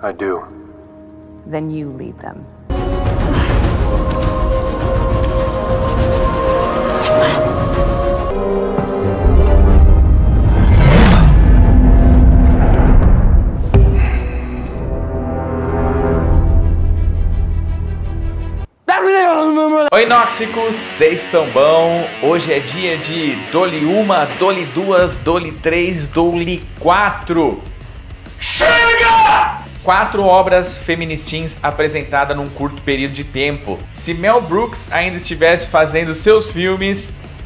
I do. Then you lead them. Oi, Nóxicos, vocês estão bom? Hoje é dia de Dolly 1, Dolly 2, Dolly 3, Dolly 4. Chega! 4 obras feministins apresentadas num curto período de tempo. Se Mel Brooks ainda estivesse fazendo seus filmes,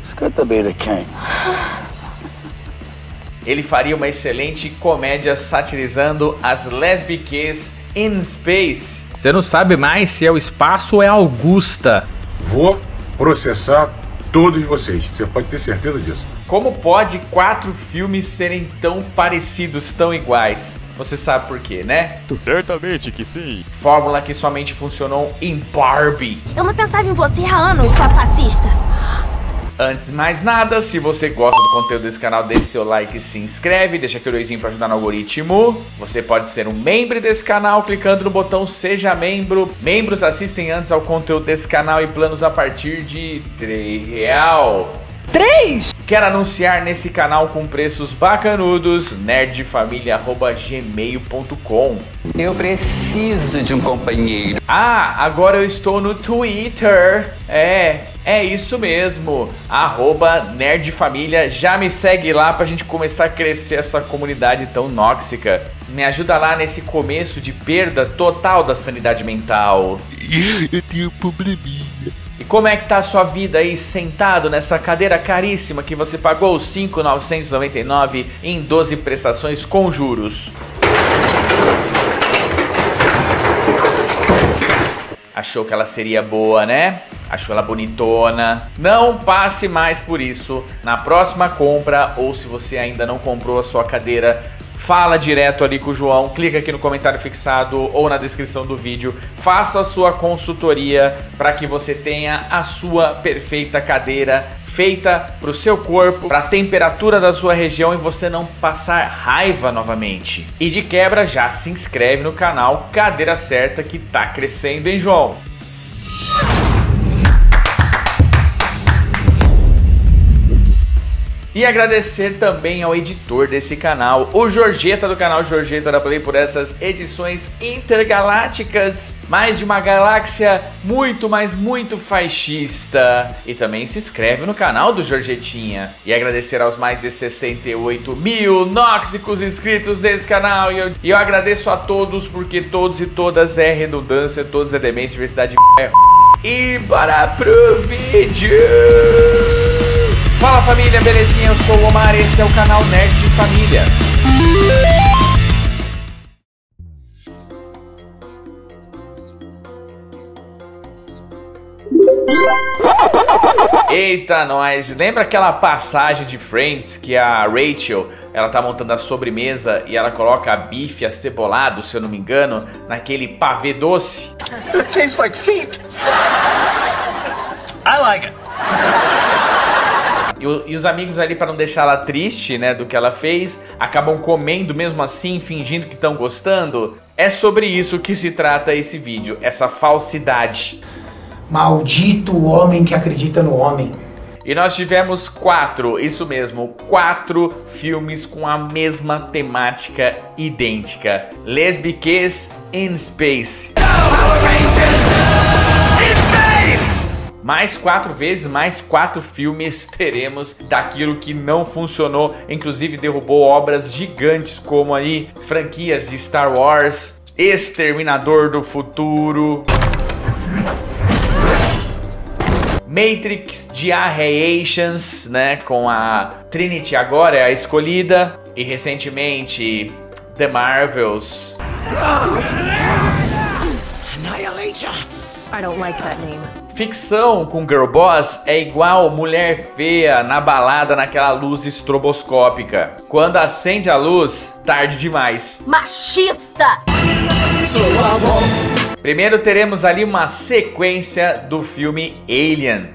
ele faria uma excelente comédia satirizando as lésbicas in space. Você não sabe mais se é o espaço ou é a Augusta. Vou processar todos vocês, você pode ter certeza disso. Como pode 4 filmes serem tão parecidos, tão iguais? Você sabe por quê, né? Certamente que sim. Fórmula que somente funcionou em Barbie. Eu não pensava em você há anos, sua fascista. Antes de mais nada, se você gosta do conteúdo desse canal, deixe seu like e se inscreve, deixa aquele oizinho para ajudar no algoritmo. Você pode ser um membro desse canal clicando no botão Seja Membro. Membros assistem antes ao conteúdo desse canal e planos a partir de R$3. 3? Quer anunciar nesse canal com preços bacanudos? nerdfamilia@gmail.com. Eu preciso de um companheiro. Ah, agora eu estou no Twitter. É isso mesmo. @nerdfamilia. Já me segue lá pra gente começar a crescer essa comunidade tão nóxica. Me ajuda lá nesse começo de perda total da sanidade mental. Eu tenho um probleminha. E como é que tá a sua vida aí sentado nessa cadeira caríssima que você pagou R$5.999 em 12 prestações com juros? Achou que ela seria boa, né? Achou ela bonitona. Não passe mais por isso. Na próxima compra, ou se você ainda não comprou a sua cadeira, fala direto ali com o João, clica aqui no comentário fixado ou na descrição do vídeo, faça a sua consultoria para que você tenha a sua perfeita cadeira feita para o seu corpo, para a temperatura da sua região e você não passar raiva novamente. E de quebra já se inscreve no canal Cadeira Certa que tá crescendo, hein, João? E agradecer também ao editor desse canal, o Jorgeta do canal Jorgeta da Play, por essas edições intergalácticas. Mais de uma galáxia muito, mas muito fascista. E também se inscreve no canal do Jorgetinha. E agradecer aos mais de 68 mil nóxicos inscritos desse canal. E eu agradeço a todos, porque todos e todas é redundância, todos é demência, diversidade é... E bora pro vídeo! Fala família, belezinha? Eu sou o Omar, esse é o canal Nerd de Família. Eita, nós! Lembra aquela passagem de Friends que a Rachel, ela tá montando a sobremesa e ela coloca a bife acebolado, se eu não me engano, naquele pavê doce? It tastes like feet. I like it. E os amigos ali, para não deixar ela triste, né, do que ela fez, acabam comendo mesmo assim, fingindo que estão gostando. É sobre isso que se trata esse vídeo, essa falsidade. Maldito o homem que acredita no homem. E nós tivemos 4, isso mesmo, 4 filmes com a mesma temática idêntica. Lesbiques in Space. Mais 4 vezes, mais 4 filmes teremos daquilo que não funcionou, inclusive derrubou obras gigantes como aí franquias de Star Wars, Exterminador do Futuro, Matrix de Reactions, né, com a Trinity agora é a escolhida, e recentemente The Marvels. Annihilation. I don't like that name. Ficção com Girl Boss é igual mulher feia na balada naquela luz estroboscópica. Quando acende a luz, tarde demais. Machista! Primeiro teremos ali uma sequência do filme Alien.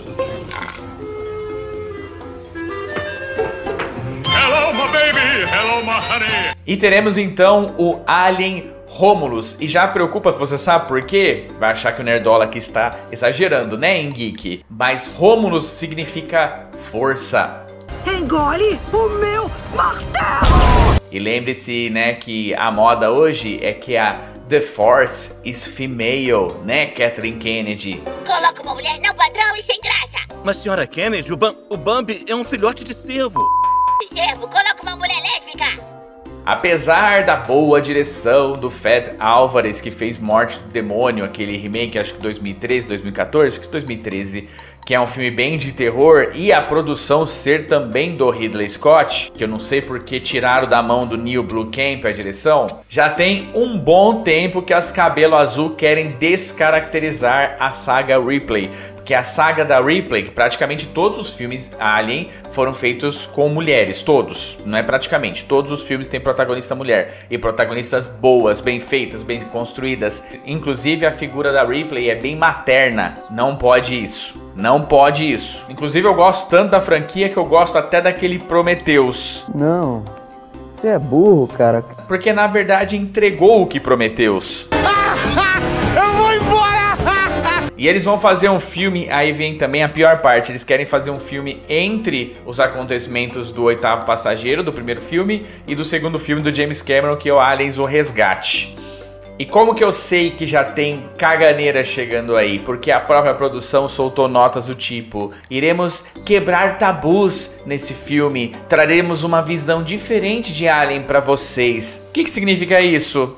Hello, my baby. Hello, E teremos então o Alien Romulus. E já preocupa, você sabe por quê? Você vai achar que o Nerdola aqui está exagerando, né, em geek? Mas Romulus significa força. Engole o meu martelo! E lembre-se, né, que a moda hoje é que a The Force is female, né, Kathleen Kennedy? Coloca uma mulher não padrão e sem graça. Mas, senhora Kennedy, o Bambi é um filhote de cervo. Cervo, coloca uma mulher lésbica. Apesar da boa direção do Fed Álvares, que fez Morte do Demônio, aquele remake, acho que 2013, 2014, acho que 2013, que é um filme bem de terror, e a produção ser também do Ridley Scott, que eu não sei porque tiraram da mão do Neil Blomkamp a direção, já tem um bom tempo que as Cabelo Azul querem descaracterizar a saga Ripley. Que é a saga da Ripley, que praticamente todos os filmes Alien foram feitos com mulheres, todos, não é praticamente, todos os filmes têm protagonista mulher, e protagonistas boas, bem feitas, bem construídas, inclusive a figura da Ripley é bem materna, não pode isso, não pode isso. Inclusive eu gosto tanto da franquia que eu gosto até daquele Prometheus. Não, você é burro, cara. Porque na verdade entregou o que Prometheus. Eu vou embora! E eles vão fazer um filme, aí vem também a pior parte, eles querem fazer um filme entre os acontecimentos do Oitavo Passageiro, do primeiro filme, e do segundo filme do James Cameron, que é o Aliens, o Resgate. E como que eu sei que já tem caganeira chegando aí? Porque a própria produção soltou notas do tipo: iremos quebrar tabus nesse filme, traremos uma visão diferente de Alien pra vocês. O que significa isso?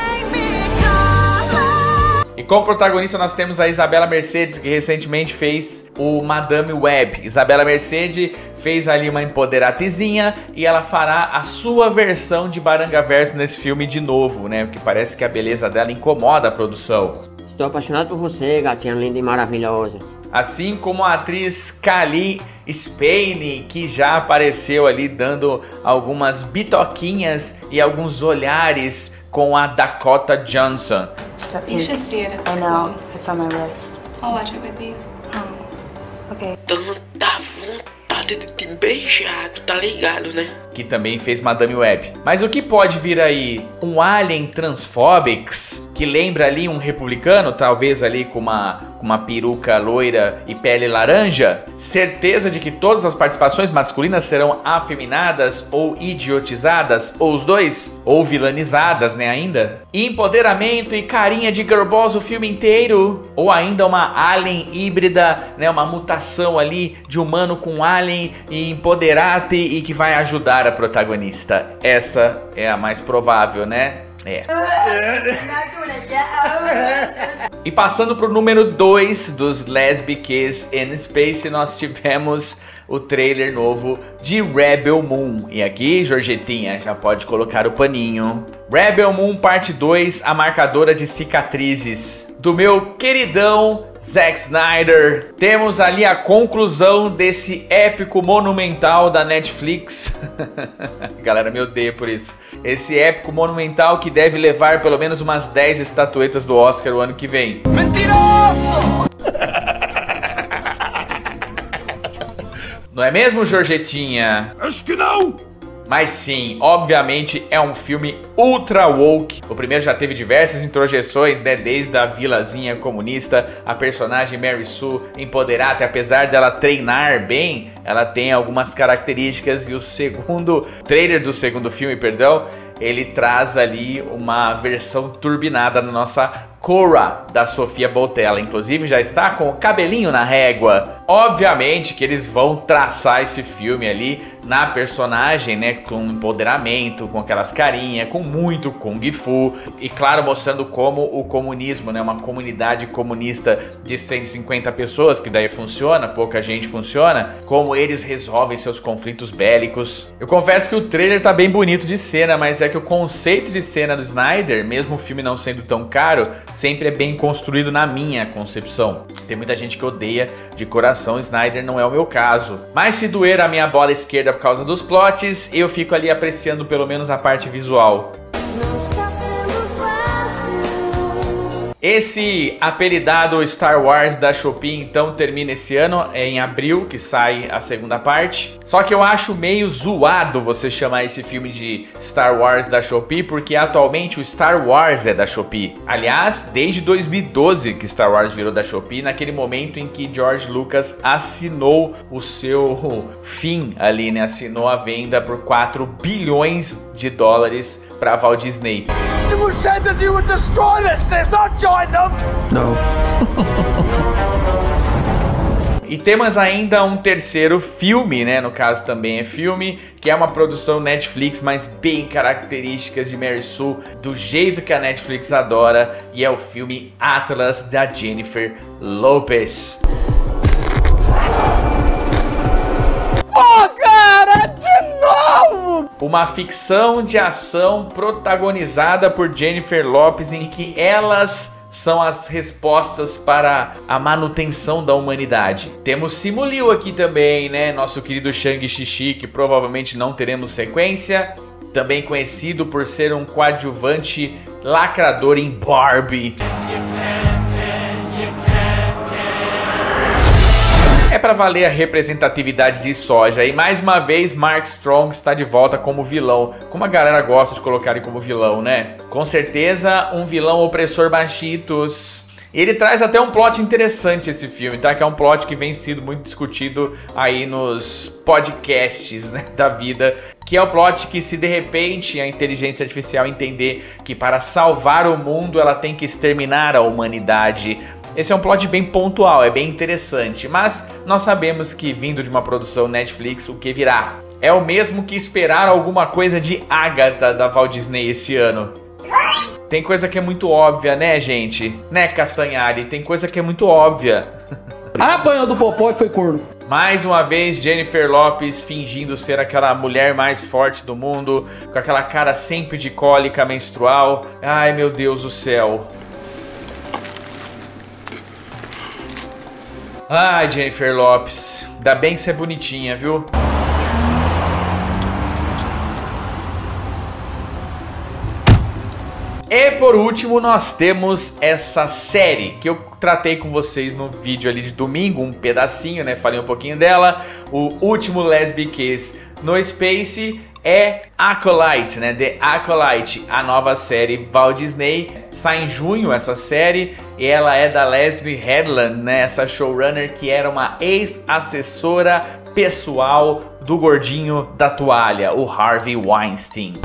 E como protagonista nós temos a Isabela Mercedes, que recentemente fez o Madame Web. Isabela Mercedes fez ali uma empoderatezinha e ela fará a sua versão de Barangaverso nesse filme de novo, né? Porque parece que a beleza dela incomoda a produção. Estou apaixonado por você, gatinha linda e maravilhosa. Assim como a atriz Cailee Spaeny, que já apareceu ali dando algumas bitoquinhas e alguns olhares com a Dakota Johnson. You should see it. It's cool. It's on my list. I'll watch it with you. Okay. Tanta vontade de te beijar, tu tá ligado, né? Que também fez Madame Web. Mas o que pode vir aí? Um Alien Transphobix, que lembra ali um republicano, talvez ali com uma peruca loira e pele laranja? Certeza de que todas as participações masculinas serão afeminadas ou idiotizadas, ou os dois, ou vilanizadas, né, ainda? Empoderamento e carinha de girlboss o filme inteiro? Ou ainda uma alien híbrida, né, uma mutação ali de humano com alien e empoderate e que vai ajudar a protagonista? Essa é a mais provável, né? É. E passando pro número 2 dos Lesbian Kiss in Space, nós tivemos o trailer novo de Rebel Moon. E aqui, Jorgetinha, já pode colocar o paninho. Rebel Moon Parte 2, a marcadora de cicatrizes, do meu queridão Zack Snyder. Temos ali a conclusão desse épico monumental da Netflix. Galera, me odeia por isso. Esse épico monumental que deve levar pelo menos umas 10 estatuetas do Oscar o ano que vem. Mentiroso! Não é mesmo, Jorgetinha? Acho que não! Mas sim, obviamente é um filme ultra woke. O primeiro já teve diversas introjeções, né? Desde a vilazinha comunista, a personagem Mary Sue empoderada, apesar dela treinar bem, ela tem algumas características. E o segundo trailer do segundo filme, perdão, ele traz ali uma versão turbinada na nossa Cora, da Sofia Boutella. Inclusive já está com o cabelinho na régua. Obviamente que eles vão traçar esse filme ali na personagem, né, com empoderamento, com aquelas carinhas, com muito Kung Fu. E claro, mostrando como o comunismo, né, uma comunidade comunista de 150 pessoas, que daí funciona, pouca gente funciona, como eles resolvem seus conflitos bélicos. Eu confesso que o trailer tá bem bonito de cena, mas é que o conceito de cena do Snyder, mesmo o filme não sendo tão caro, sempre é bem construído na minha concepção. Tem muita gente que odeia de coração, Snyder não é o meu caso. Mas se doer a minha bola esquerda por causa dos plots, eu fico ali apreciando pelo menos a parte visual. Esse apelidado Star Wars da Shopee então termina esse ano, é em abril que sai a segunda parte. Só que eu acho meio zoado você chamar esse filme de Star Wars da Shopee, porque atualmente o Star Wars é da Shopee. Aliás, desde 2012 que Star Wars virou da Shopee, naquele momento em que George Lucas assinou o seu fim ali, né? Assinou a venda por 4 bilhões de dólares para Walt Disney. You said that you would destroy this, not join them. Não. E temos ainda um terceiro filme, né? No caso também é filme, que é uma produção Netflix, mas bem características de Mary Sue, do jeito que a Netflix adora, e é o filme Atlas, da Jennifer Lopez. Oh, cara, de novo! Uma ficção de ação protagonizada por Jennifer Lopez, em que elas são as respostas para a manutenção da humanidade. Temos Simu Liu aqui também, né? Nosso querido Shang-Chi, que provavelmente não teremos sequência. Também conhecido por ser um coadjuvante lacrador em Barbie. É pra valer a representatividade de soja. E mais uma vez, Mark Strong está de volta como vilão. Como a galera gosta de colocar ele como vilão, né? Com certeza, um vilão opressor bachitos. Ele traz até um plot interessante esse filme, tá? Que é um plot que vem sido muito discutido aí nos podcasts, né, da vida. Que é o plot que, se de repente a inteligência artificial entender que para salvar o mundo ela tem que exterminar a humanidade. Esse é um plot bem pontual, é bem interessante, mas nós sabemos que, vindo de uma produção Netflix, o que virá? É o mesmo que esperar alguma coisa de Agatha da Walt Disney esse ano. Tem coisa que é muito óbvia, né, gente? Né, Castanhari? Tem coisa que é muito óbvia. Apanhou do popó e foi corno. Mais uma vez, Jennifer Lopez fingindo ser aquela mulher mais forte do mundo, com aquela cara sempre de cólica menstrual. Ai, meu Deus do céu. Ai, Jennifer Lopez, ainda bem que você é bonitinha, viu? E por último, nós temos essa série que eu tratei com vocês no vídeo ali de domingo, um pedacinho, né? Falei um pouquinho dela. O último Lesbian Kiss no Space é Acolyte, né? The Acolyte, a nova série Walt Disney. Sai em junho essa série e ela é da Leslie Headland, né? Essa showrunner que era uma ex-assessora pessoal do gordinho da toalha, o Harvey Weinstein.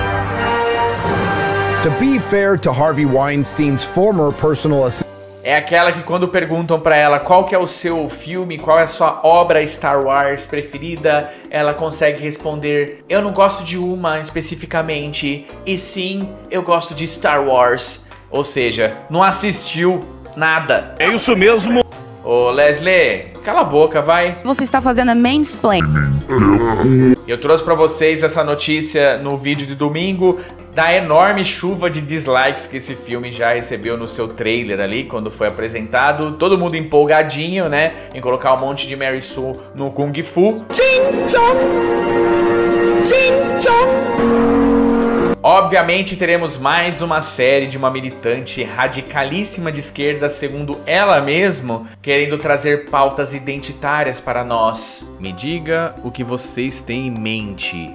To be fair to Harvey Weinstein's former personal assistant. É aquela que, quando perguntam pra ela qual que é o seu filme, qual é a sua obra Star Wars preferida, ela consegue responder: eu não gosto de uma especificamente, e sim, eu gosto de Star Wars. Ou seja, não assistiu nada. É isso mesmo. Ô Leslie, cala a boca, vai. Você está fazendo a mansplain. Eu trouxe pra vocês essa notícia no vídeo de domingo da enorme chuva de dislikes que esse filme já recebeu no seu trailer ali, quando foi apresentado. Todo mundo empolgadinho, né, em colocar um monte de Mary Sue no Kung Fu. Ching chong! Ching chong! Obviamente teremos mais uma série de uma militante radicalíssima de esquerda, segundo ela mesma, querendo trazer pautas identitárias para nós. Me diga o que vocês têm em mente.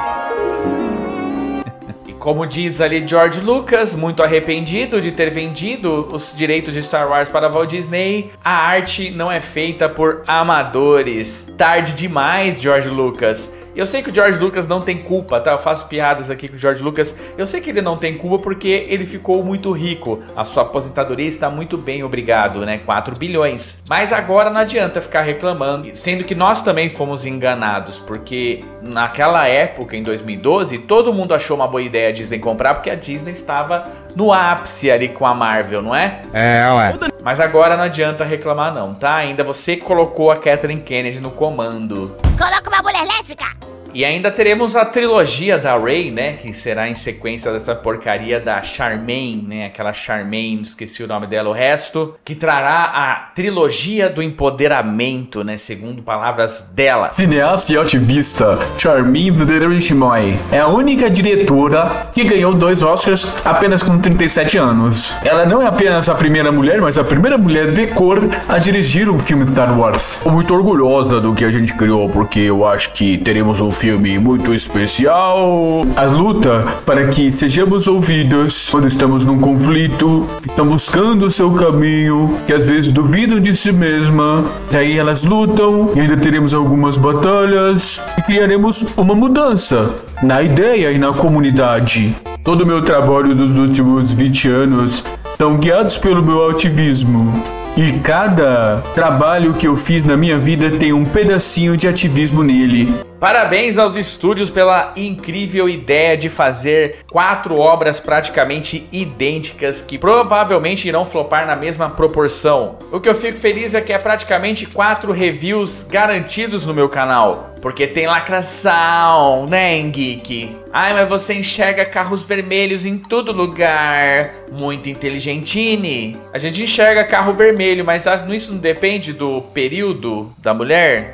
Como diz ali George Lucas, muito arrependido de ter vendido os direitos de Star Wars para Walt Disney, a arte não é feita por amadores. Tarde demais, George Lucas. Eu sei que o George Lucas não tem culpa, tá? Eu faço piadas aqui com o George Lucas. Eu sei que ele não tem culpa porque ele ficou muito rico. A sua aposentadoria está muito bem, obrigado, né? 4 bilhões. Mas agora não adianta ficar reclamando, sendo que nós também fomos enganados, porque naquela época, em 2012, todo mundo achou uma boa ideia a Disney comprar, porque a Disney estava no ápice ali com a Marvel, não é? É, ué. Mas agora não adianta reclamar não, tá? Ainda você colocou a Kathleen Kennedy no comando. Coloca uma mulher lésbica! E ainda teremos a trilogia da Rey, né? Que será em sequência dessa porcaria da Charmaine, né? Aquela Charmaine, esqueci o nome dela, o resto. Que trará a trilogia do empoderamento, né? Segundo palavras dela. Cineasta e ativista Charmaine Zuderishmoy é a única diretora que ganhou 2 Oscars apenas com 37 anos. Ela não é apenas a primeira mulher, mas a primeira mulher de cor a dirigir um filme Star Wars. Estou muito orgulhosa do que a gente criou, porque eu acho que teremos um filme muito especial. A luta para que sejamos ouvidos quando estamos num conflito, que estão buscando o seu caminho, que às vezes duvidam de si mesma. Aí elas lutam e ainda teremos algumas batalhas e criaremos uma mudança na ideia e na comunidade. Todo o meu trabalho dos últimos 20 anos são guiados pelo meu ativismo. E cada trabalho que eu fiz na minha vida tem um pedacinho de ativismo nele. Parabéns aos estúdios pela incrível ideia de fazer 4 obras praticamente idênticas que provavelmente irão flopar na mesma proporção. O que eu fico feliz é que é praticamente 4 reviews garantidos no meu canal. Porque tem lacração, né, Geek? Ai, mas você enxerga carros vermelhos em todo lugar. Muito inteligentine. A gente enxerga carro vermelho, mas isso não depende do período da mulher?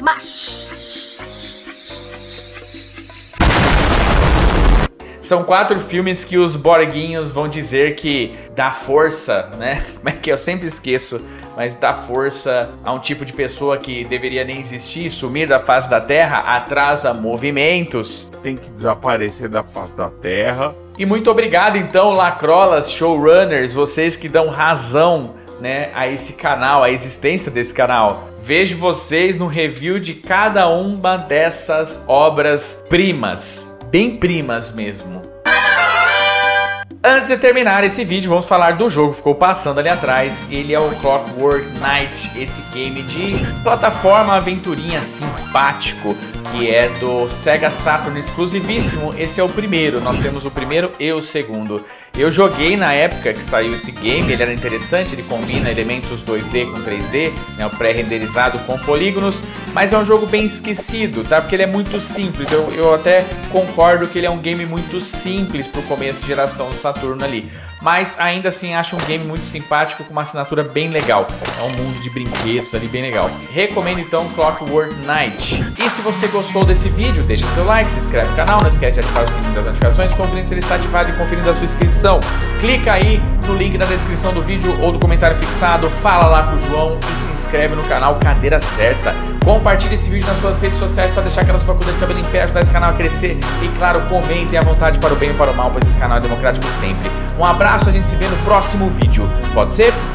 São 4 filmes que os borguinhos vão dizer que dá força, né? Como é que eu sempre esqueço, mas dá força a um tipo de pessoa que deveria nem existir, sumir da face da Terra, atrasa movimentos. Tem que desaparecer da face da Terra. E muito obrigado então, lacrolas, showrunners, vocês que dão razão, né, a esse canal, a existência desse canal. Vejo vocês no review de cada uma dessas obras-primas. Bem primas mesmo. Antes de terminar esse vídeo, vamos falar do jogo que ficou passando ali atrás. Ele é o Clockwork Knight, esse game de plataforma aventurinha simpático, que é do Sega Saturn exclusivíssimo. Esse é o primeiro, nós temos o primeiro e o segundo. Eu joguei na época que saiu esse game, ele era interessante, ele combina elementos 2D com 3D, né, o pré-renderizado com polígonos, mas é um jogo bem esquecido, tá? Porque ele é muito simples, eu até concordo que ele é um game muito simples pro começo de geração do Saturno ali, mas ainda assim acho um game muito simpático com uma assinatura bem legal, é um mundo de brinquedos ali bem legal. Recomendo então Clockwork Knight. E se você gostou desse vídeo, deixa seu like, se inscreve no canal, não esquece de ativar o sininho das notificações, conferindo se ele está ativado e conferindo a sua inscrição. Clica aí no link na descrição do vídeo ou do comentário fixado, fala lá com o João e se inscreve no canal Cadeira Certa. Compartilhe esse vídeo nas suas redes sociais para deixar aquela sua cuida de cabelo em pé, ajudar esse canal a crescer. E claro, comentem à vontade para o bem e para o mal, pois esse canal é democrático sempre. Um abraço, a gente se vê no próximo vídeo. Pode ser?